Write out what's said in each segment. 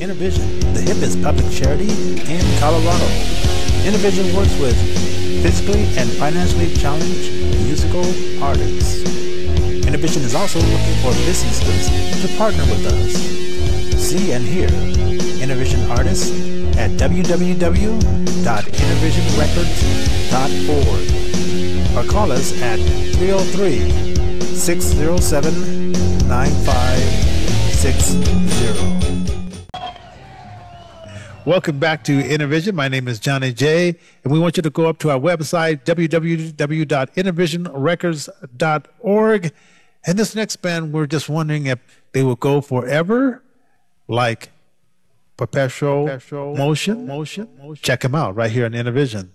Intervision, the hippest public charity in Colorado. Intervision works with physically and financially challenged musical artists. Intervision is also looking for businesses to partner with us. See and hear Intervision artists at www.intervisionrecords.org or call us at 303-607-9560. Welcome back to Intervision. My name is Johnny J, and we want you to go up to our website, www.intervisionrecords.org. And this next band, we're just wondering if they will go forever, like Perpetual Motion. Check them out right here on Intervision.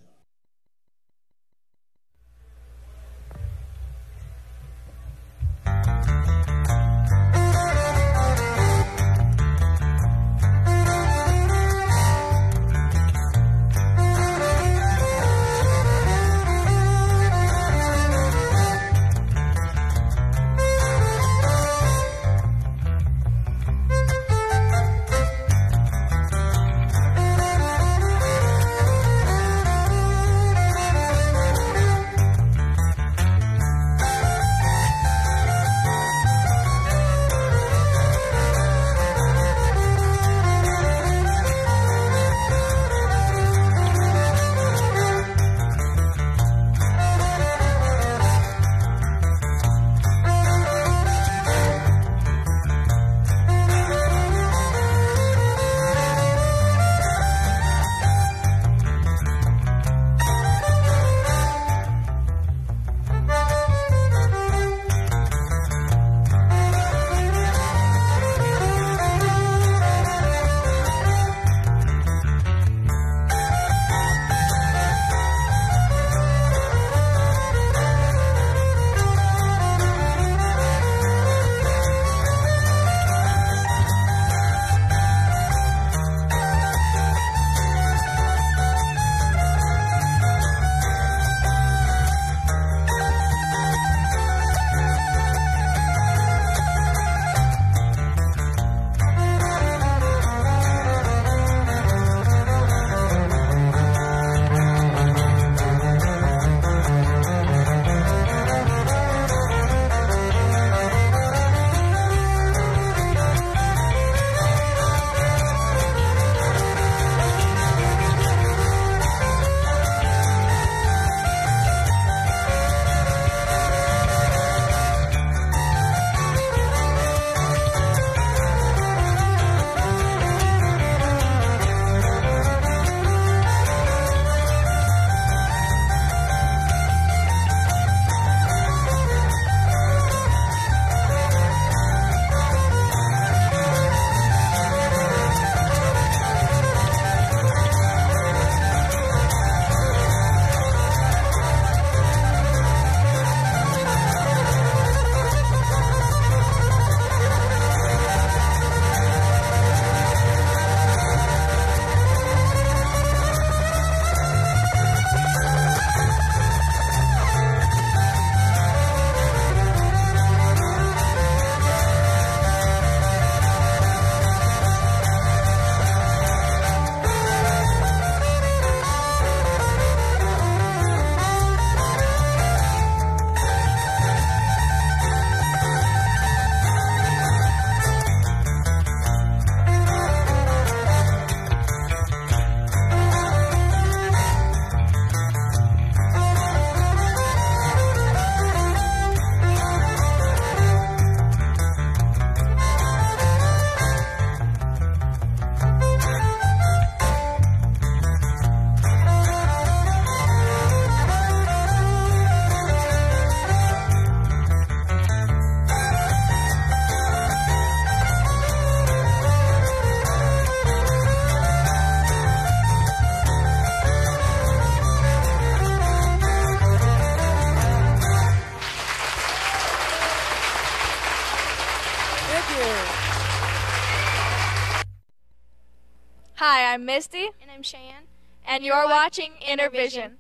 Hi, I'm Misty. And I'm Cheyenne. And you're watching Intervision.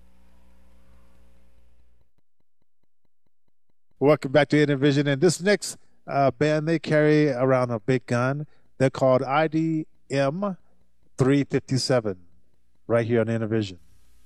Welcome back to Intervision. And this next band, they carry around a big gun. They're called ID M357 right here on Intervision.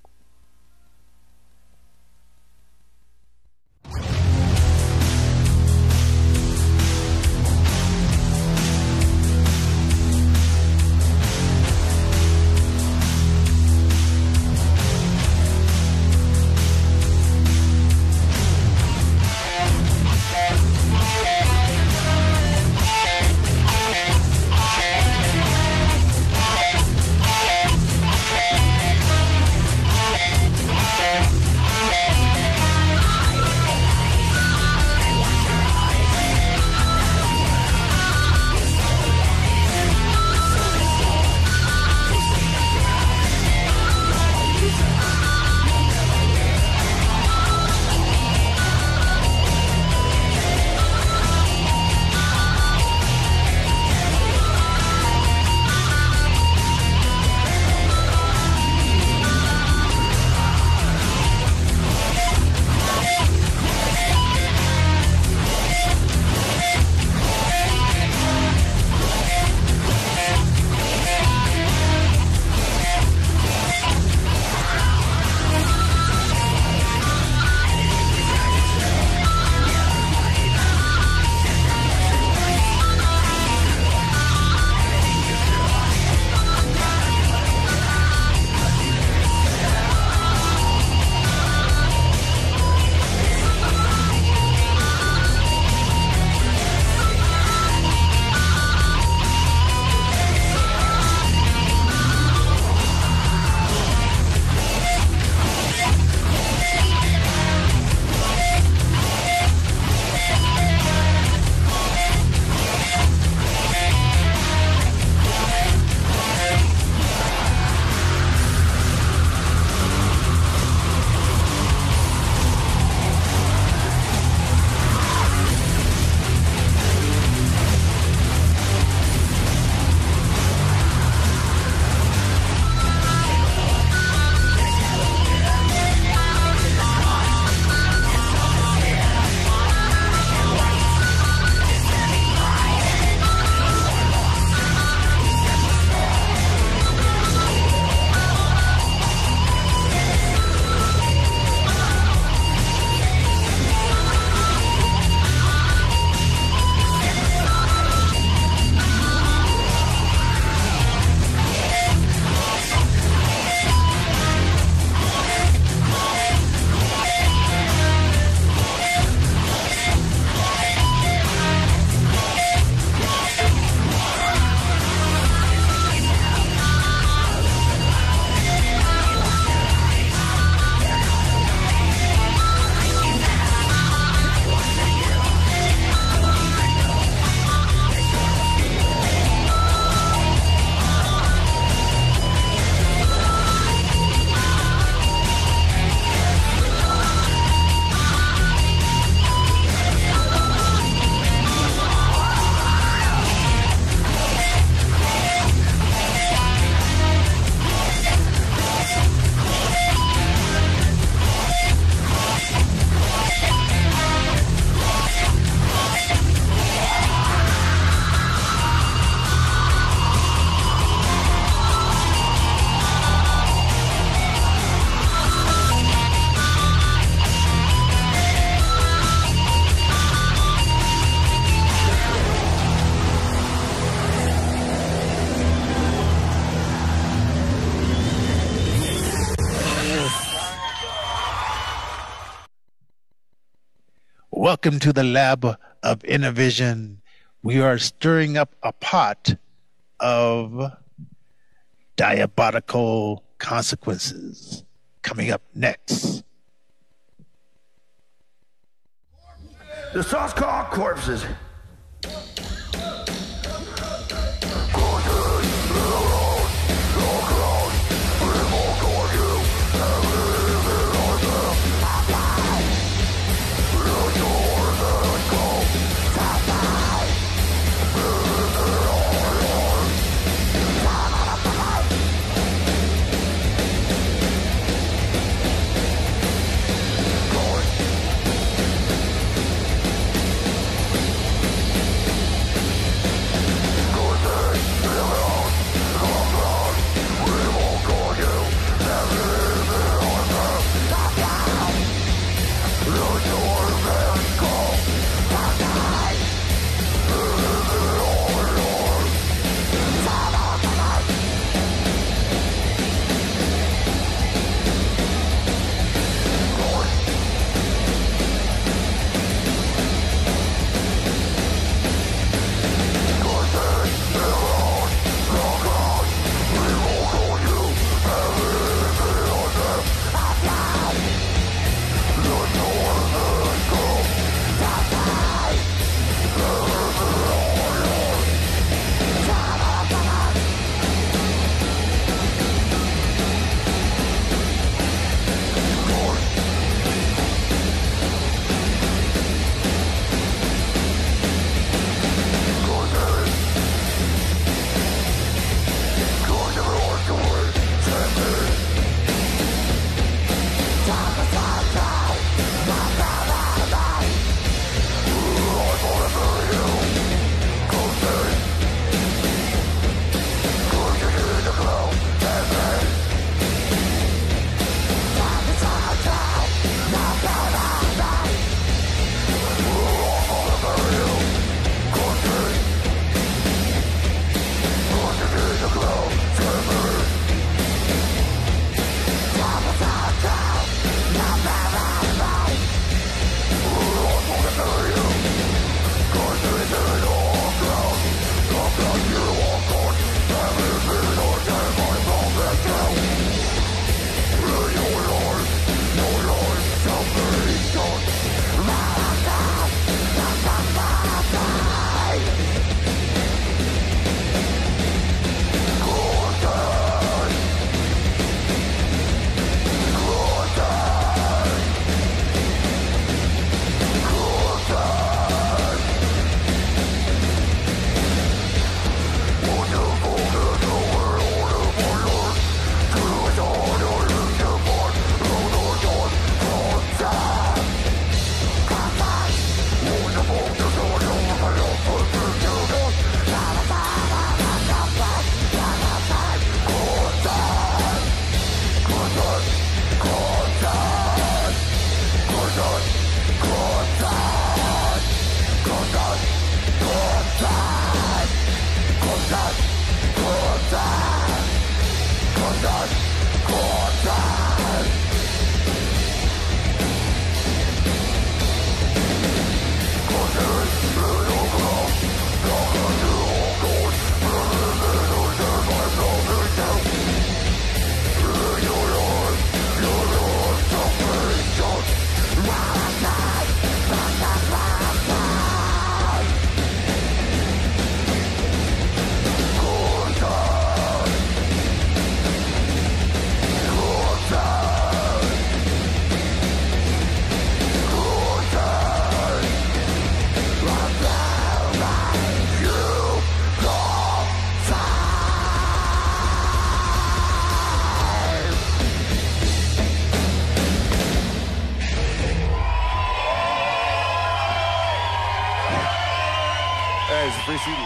Welcome to the Lab of Intervision. We are stirring up a pot of diabolical consequences. Coming up next. The sauce called corpses. this evening.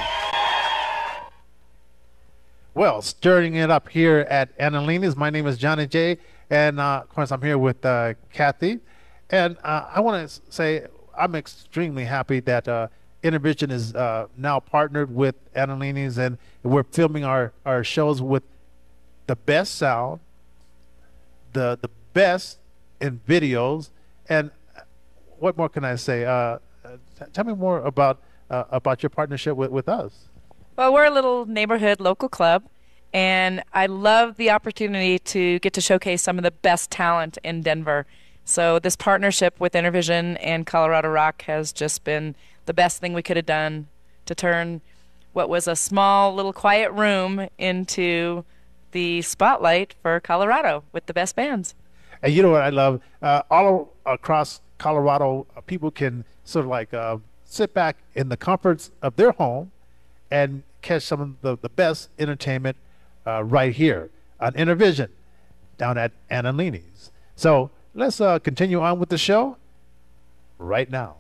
Well, stirring it up here at Annalini's. My name is Johnny J, and of course I'm here with Kathy. And I want to say I'm extremely happy that Intervision is now partnered with Annalini's, and we're filming our shows with the best sound, the best in videos, and what more can I say? Tell me more about your partnership with us. Well, we're a little neighborhood local club, and I love the opportunity to get to showcase some of the best talent in Denver. So this partnership with Intervision and Colorado Rock has just been the best thing we could have done to turn what was a small little quiet room into the spotlight for Colorado with the best bands. And you know what I love? All across Colorado, people can sort of like sit back in the comforts of their home and catch some of the best entertainment right here on Intervision down at Annalini's. So let's continue on with the show right now.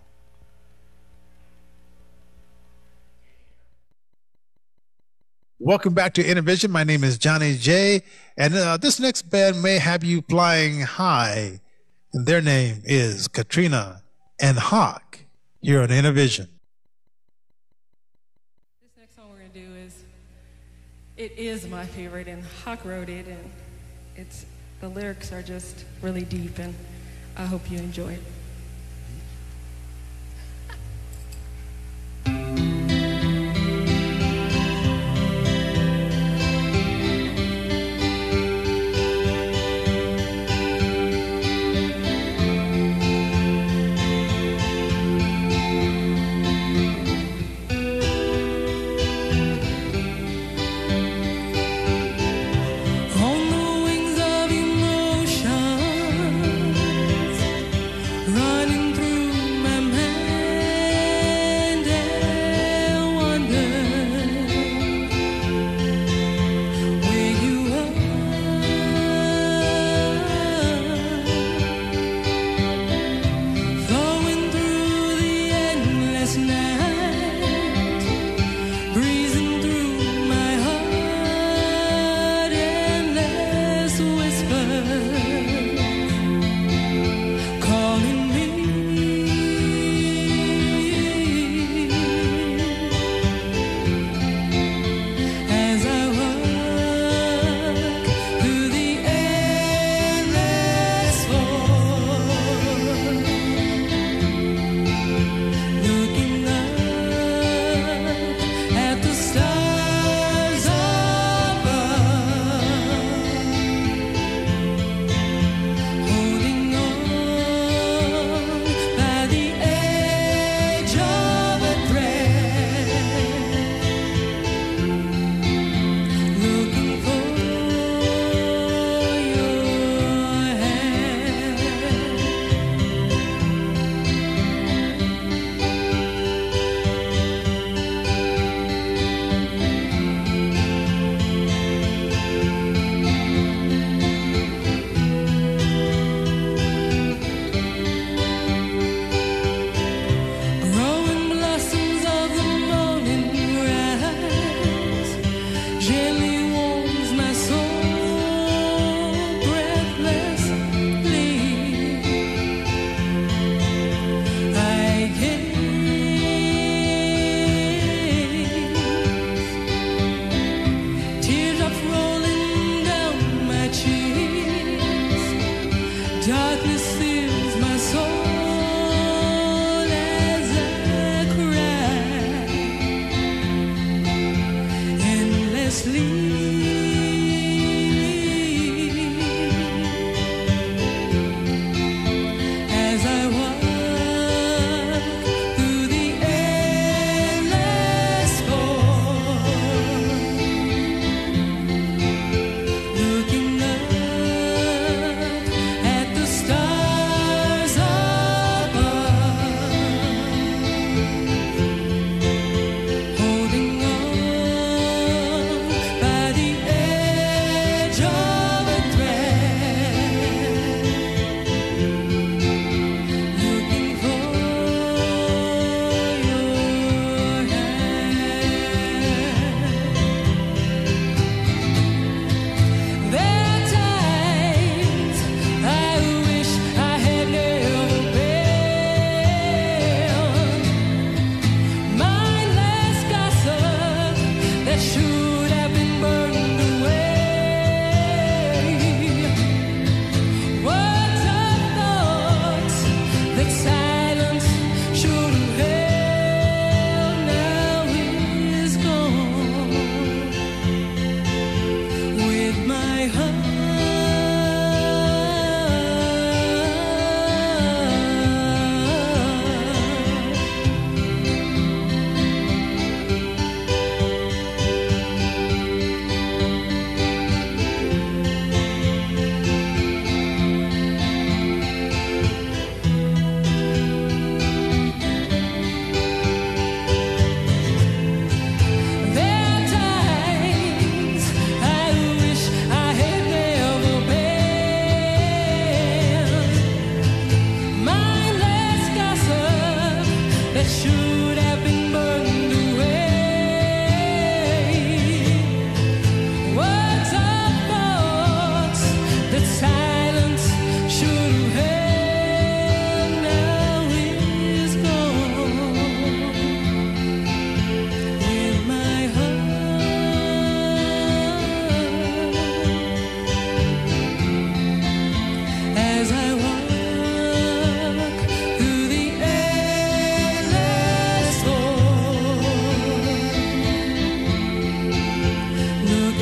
Welcome back to Intervision. My name is Johnny J, and this next band may have you flying high. And their name is Katrina and Hawk here on Intervision. This next song we're going to do it is my favorite, and Hawk wrote it, and the lyrics are just really deep, and I hope you enjoy it.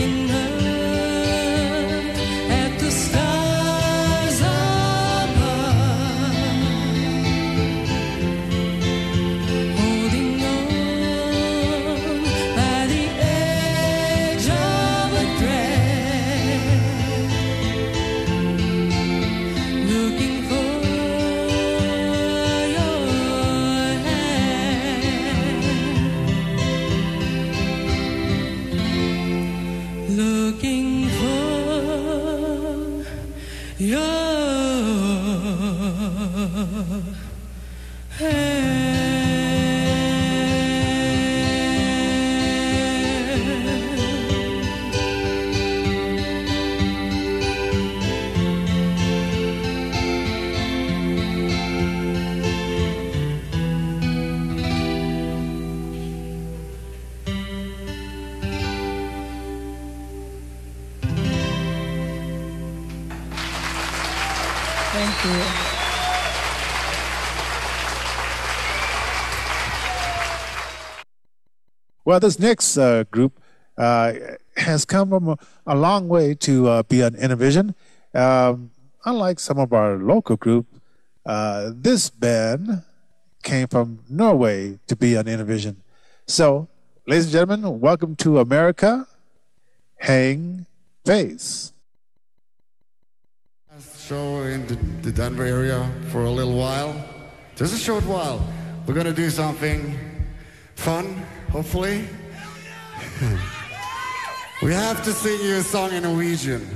looking up at the stars above, holding on by the edge of a thread, looking for your hand, looking for your Thank you. Well, this next group has come from a long way to be on Intervision. Unlike some of our local group, this band came from Norway to be on Intervision. So, ladies and gentlemen, welcome to America, Hang Face. Show in the Denver area for a little while, just a short while. We're gonna do something fun, hopefully. We have to sing you a song in Norwegian.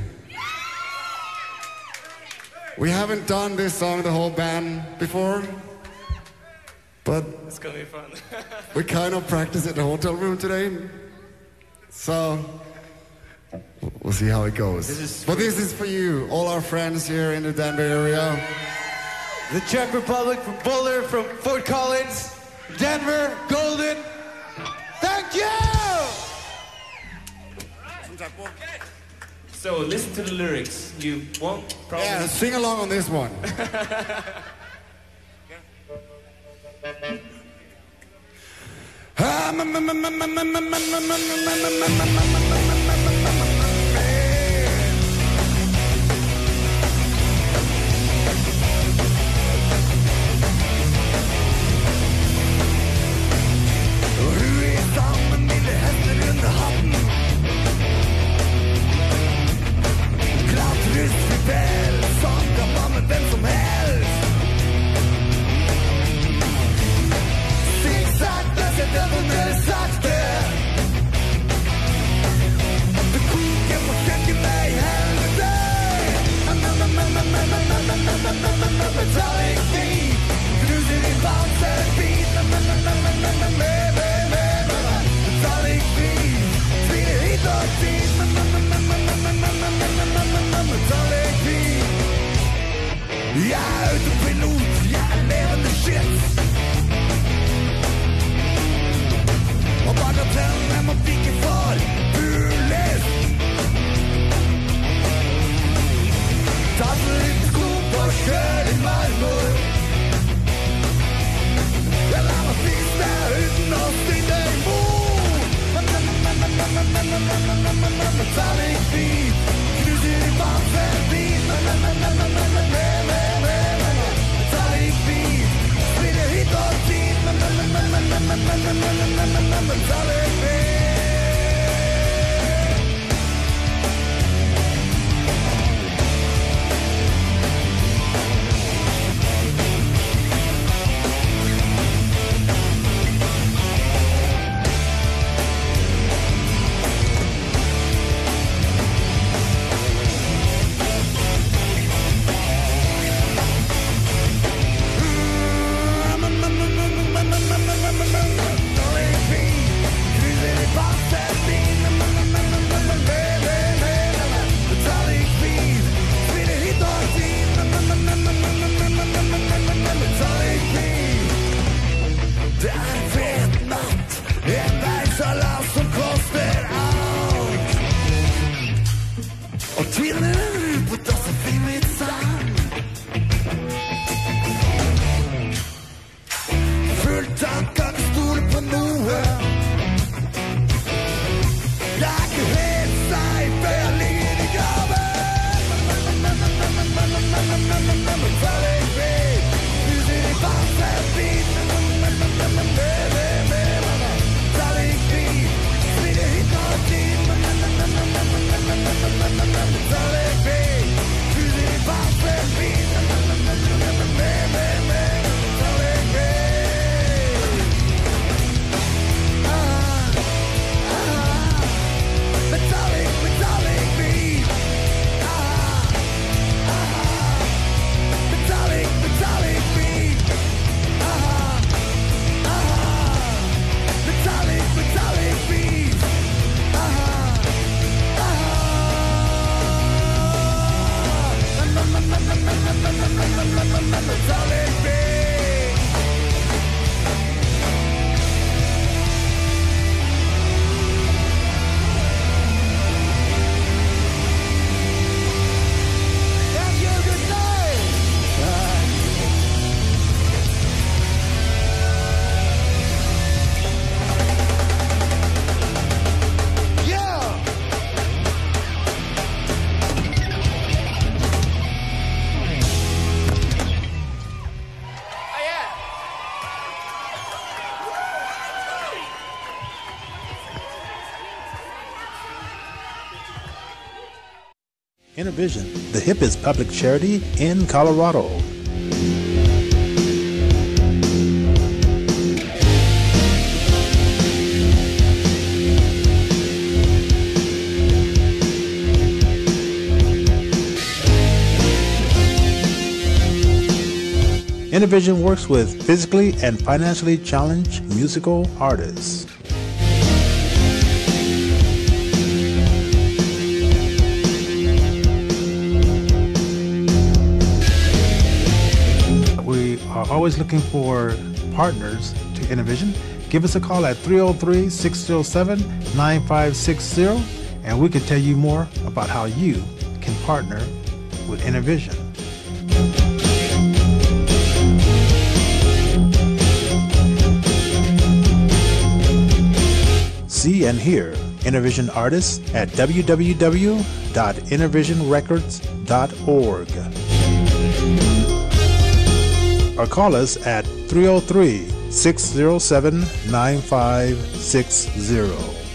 We haven't done this song, the whole band, before, but it's gonna be fun. we kind of practiced at the hotel room today, so we'll see how it goes. But this is for you, all our friends here in the Denver area. The Czech Republic, from Boulder, from Fort Collins, Denver, Golden. Thank you! So listen to the lyrics. You won't probably... Yeah, sing along on this one. Intervision, the hippest public charity in Colorado. Intervision works with physically and financially challenged musical artists. We are always looking for partners to Intervision. Give us a call at 303-607-9560 and we can tell you more about how you can partner with Intervision. See and hear Intervision artists at www.intervisionrecords.org or call us at 303-607-9560.